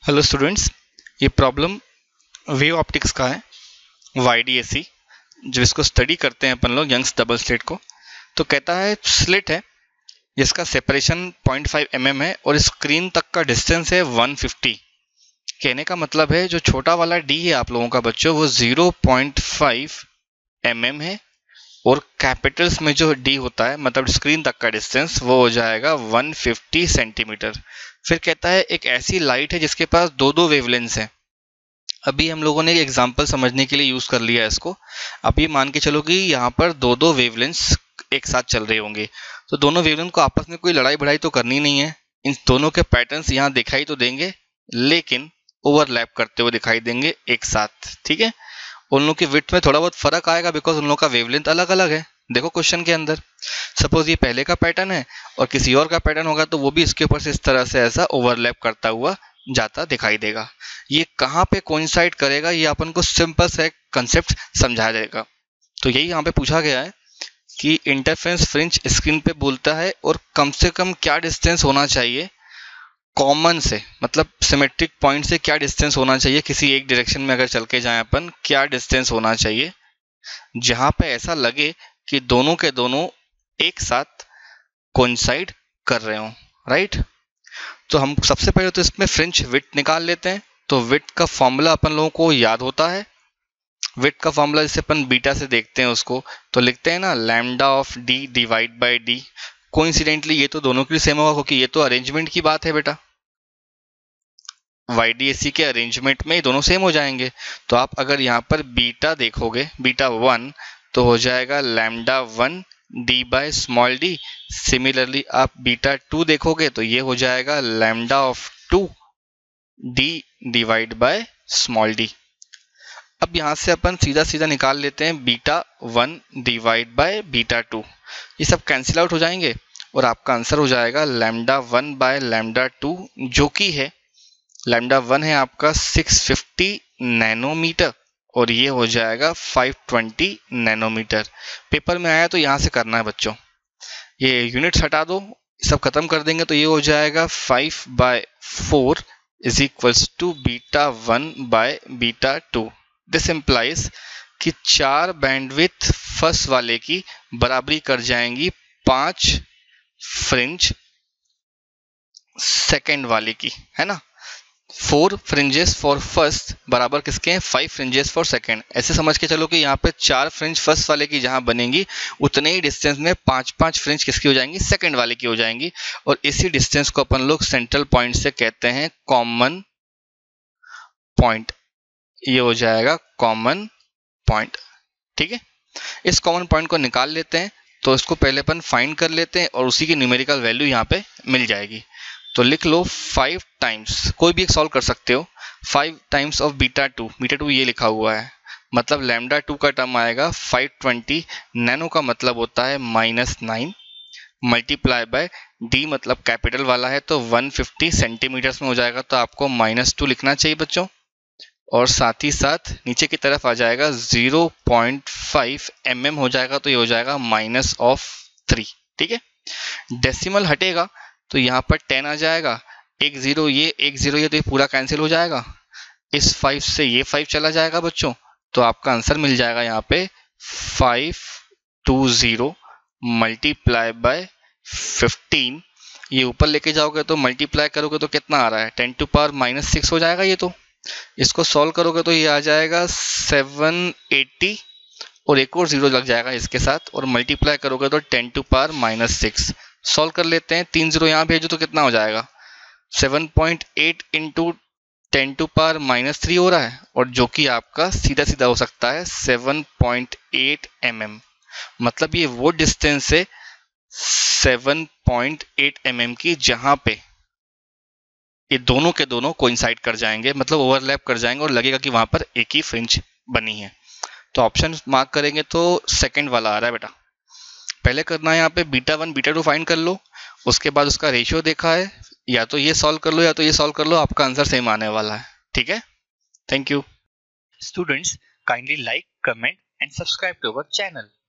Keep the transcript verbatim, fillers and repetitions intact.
Hello students, ये problem wave optics का है, वाई डी ए सी, जो इसको स्टडी करते हैं अपन लोग यंग्स डबल स्लिट को। तो कहता है स्लिट है जिसका separation point five M M है और स्क्रीन तक का डिस्टेंस है वन फिफ्टी। कहने का मतलब है जो छोटा वाला डी है आप लोगों का बच्चों वो zero point five M M है और कैपिटल्स में जो डी होता है मतलब स्क्रीन तक का डिस्टेंस वो हो जाएगा वन फिफ्टी सेंटीमीटर। फिर कहता है एक ऐसी लाइट है जिसके पास दो दो वेवलेंथ्स हैं। अभी हम लोगों ने एक एग्जांपल समझने के लिए यूज कर लिया है इसको। अब ये मान के चलो कि यहाँ पर दो दो वेवलेंथ्स एक साथ चल रहे होंगे, तो दोनों वेवलेंथ को आपस में कोई लड़ाई बढ़ाई तो करनी नहीं है। इन दोनों के पैटर्न्स यहाँ दिखाई तो देंगे लेकिन ओवरलैप करते हुए दिखाई देंगे एक साथ, ठीक है। उन लोगों की विड्थ में थोड़ा बहुत फर्क आएगा बिकॉज उन लोगों का वेवलेंथ अलग अलग है। देखो क्वेश्चन के अंदर सपोज ये पहले का पैटर्न है और किसी और का पैटर्न होगा तो वो भी इसके ऊपर से इस तरह से ऐसा ओवरलैप करता हुआ जाता दिखाई देगा। ये कहाँ पे कोइंसाइड करेगा ये अपन को सिंपल सा एक कंसेप्ट समझाया जाएगा। तो यही यहाँ पे पूछा गया है कि इंटरफेरेंस फ्रिंज स्क्रीन पे बोलता है और कम से कम क्या डिस्टेंस होना चाहिए कॉमन से, मतलब सिमेट्रिक पॉइंट से क्या डिस्टेंस होना चाहिए किसी एक डायरेक्शन में अगर चल के जाए अपन, क्या डिस्टेंस होना चाहिए जहां पे ऐसा लगे कि दोनों के दोनों एक साथ कोइंसाइड कर रहे हो, राइट। तो हम सबसे पहले तो इसमें फ्रिंज विड्थ निकाल लेते हैं। तो विड्थ का फॉर्मूला अपन लोगों को याद होता है। विड्थ का फॉर्मूला जैसे अपन बीटा से देखते हैं उसको तो लिखते हैं ना lambda of D divide by D. Coincidentally ये तो दोनों के लिए सेम होगा क्योंकि ये तो अरेंजमेंट की बात है बेटा, वाई डी ए सी के अरेंजमेंट में ये दोनों सेम हो जाएंगे। तो आप अगर यहाँ पर बीटा देखोगे बीटा वन तो हो जाएगा lambda one D by small D. Similarly आप बीटा टू देखोगे तो ये हो जाएगा lambda of two D divide by small D. अब यहाँ से अपन सीधा सीधा निकाल लेते हैं beta one divide by beta two, ये सब कैंसिल आउट हो जाएंगे और आपका आंसर हो जाएगा lambda one by lambda two, जो कि है लैम्डा वन है आपका सिक्स फिफ्टी नैनोमीटर और ये हो जाएगा फाइव ट्वेंटी नैनोमीटर। पेपर में आया तो यहाँ से करना है बच्चों, ये यूनिट्स हटा दो, सब खत्म कर देंगे तो ये हो जाएगा five by four is equals to beta one by beta two. This implies कि चार बैंडविड्थ फर्स्ट वाले की बराबरी कर जाएंगी पांच फ्रिंज सेकेंड वाले की, है ना। फोर फ्रिंजेस फॉर फर्स्ट बराबर किसके हैं, फाइव फ्रिंजेस फॉर सेकेंड। ऐसे समझ के चलो कि यहाँ पे चार फ्रिंज फर्स्ट वाले की जहां बनेंगी उतने ही डिस्टेंस में पांच पांच फ्रिंज किसकी हो जाएंगी, सेकेंड वाले की हो जाएंगी। और इसी डिस्टेंस को अपन लोग सेंट्रल पॉइंट से कहते हैं कॉमन पॉइंट। ये हो जाएगा कॉमन पॉइंट, ठीक है। इस कॉमन पॉइंट को निकाल लेते हैं तो इसको पहले अपन फाइंड कर लेते हैं और उसी की न्यूमेरिकल वैल्यू यहाँ पे मिल जाएगी। तो लिख लो फाइव टाइम्स, कोई भी एक सॉल्व कर सकते हो, five times of beta two, beta two ये लिखा हुआ है मतलब लैम्डा टू का टर्म आएगा फाइव ट्वेंटी, नैनो का मतलब होता है minus nine, multiply by D मतलब कैपिटल वाला है तो वन फिफ्टी सेंटीमीटर्स में हो जाएगा तो आपको माइनस टू लिखना चाहिए बच्चों। और साथ ही साथ नीचे की तरफ आ जाएगा zero point five M M हो जाएगा तो ये हो जाएगा माइनस ऑफ थ्री, ठीक है। डेसिमल हटेगा तो यहाँ पर टेन आ जाएगा, एक जीरो ये एक जीरो ये तो ये पूरा कैंसिल हो जाएगा, इस फाइव से ये फाइव चला जाएगा बच्चों तो आपका आंसर मिल जाएगा यहाँ पे five two zero multiply by fifteen. ये ऊपर लेके जाओगे तो मल्टीप्लाई करोगे तो कितना आ रहा है, ten to power minus six हो जाएगा। ये तो इसको सॉल्व करोगे तो ये आ जाएगा सेवन एटी और एक और जीरो लग जाएगा इसके साथ और मल्टीप्लाई करोगे तो ten to power minus six. Solve कर लेते हैं, तीन जीरो यहाँ भेजो तो कितना हो जाएगा, seven point eight into ten to power minus three हो रहा है और जो कि आपका सीधा सीधा हो सकता है seven point eight M M. मतलब ये वो डिस्टेंस है seven point eight M M की जहां पे ये दोनों के दोनों कोइंसाइड कर जाएंगे, मतलब ओवरलैप कर जाएंगे और लगेगा कि वहां पर एक ही फ्रिंज बनी है। तो ऑप्शन मार्क करेंगे तो सेकंड वाला आ रहा है बेटा। पहले करना है यहाँ पे beta one beta two find कर लो, उसके बाद उसका रेशियो देखा है, या तो ये सॉल्व कर लो या तो ये सॉल्व कर लो, आपका आंसर सेम आने वाला है, ठीक है। Thank you students, kindly like, comment and subscribe to our channel.